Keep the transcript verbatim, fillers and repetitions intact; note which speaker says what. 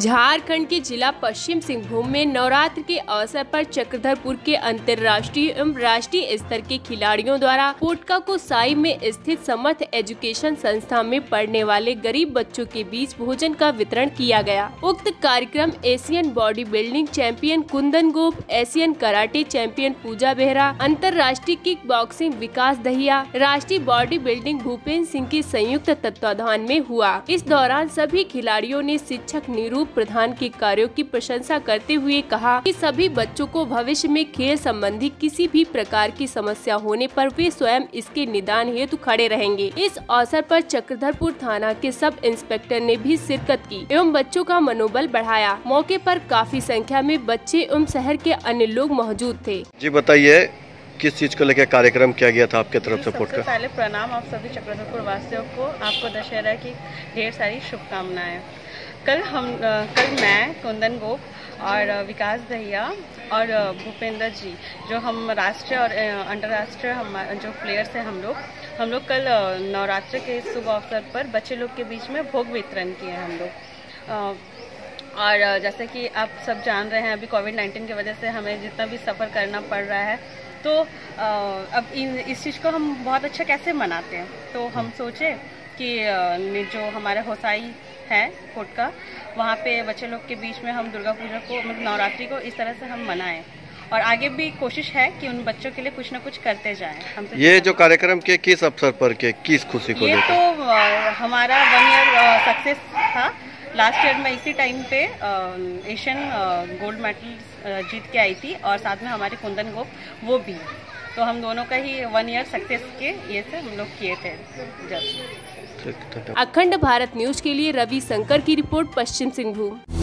Speaker 1: झारखंड के जिला पश्चिम सिंहभूम में नवरात्र के अवसर पर चक्रधरपुर के अंतर्राष्ट्रीय एवं राष्ट्रीय स्तर के खिलाड़ियों द्वारा पोटका कोसाई में स्थित समर्थ एजुकेशन संस्था में पढ़ने वाले गरीब बच्चों के बीच भोजन का वितरण किया गया। उक्त कार्यक्रम Asian body building champion Kundan Gop, Asian karate champion Puja Behera, अंतर्राष्ट्रीय किक बॉक्सिंग विकास दहिया, राष्ट्रीय बॉडी बिल्डिंग भूपेंद्र सिंह के संयुक्त तत्वाधान में हुआ। इस दौरान सभी खिलाड़ियों ने शिक्षक निरूप प्रधान के कार्यों की प्रशंसा करते हुए कहा कि सभी बच्चों को भविष्य में खेल संबंधी किसी भी प्रकार की समस्या होने पर वे स्वयं इसके निदान हेतु खड़े रहेंगे। इस अवसर पर चक्रधरपुर थाना के सब इंस्पेक्टर ने भी शिरकत की एवं बच्चों का मनोबल बढ़ाया। मौके पर काफी संख्या में बच्चे एवं शहर के अन्य लोग मौजूद थे।
Speaker 2: जी बताइए, किस चीज को लेकर कार्यक्रम किया गया था आपके तरफ से?
Speaker 3: सबसे पहले प्रणाम आप सभी चक्रधरपुर वासियों को, आपको दशहरा की ढेर सारी शुभकामनाएं। कल हम कल मैं कुंदन गोप और विकास दहिया और भूपेंद्र जी, जो हम राष्ट्रीय और अंतर्राष्ट्रीय हम जो प्लेयर्स हैं, हम लोग हम लोग कल नवरात्र के शुभ अवसर पर बच्चे लोग के बीच में भोग वितरण किए हैं हम लोग। और जैसे कि आप सब जान रहे हैं, अभी कोविड नाइन्टीन की वजह से हमें जितना भी सफ़र करना पड़ रहा है, तो अब इन इस चीज़ को हम बहुत अच्छा कैसे मनाते हैं, तो हम सोचे कि जो हमारे होसाई है पोटका, वहाँ पे बच्चे लोग के बीच में हम दुर्गा पूजा को, मतलब नवरात्रि को इस तरह से हम मनाएं और आगे भी कोशिश है कि उन बच्चों के लिए कुछ ना कुछ करते जाएं। हम तो
Speaker 2: ये जो कार्यक्रम के किस अवसर पर के किस खुशी को
Speaker 3: ये तो हमारा वन ईयर सक्सेस था। लास्ट ईयर में इसी टाइम पे एशियन गोल्ड मेडल जीत के आई थी और साथ में हमारे कुंदन गोप वो भी, तो हम दोनों का ही वन ईयर सक्सेस के ये से हम लोग किए थे जस्ट।
Speaker 1: अखंड भारत न्यूज के लिए रवि शंकर की रिपोर्ट, पश्चिम सिंहभूम।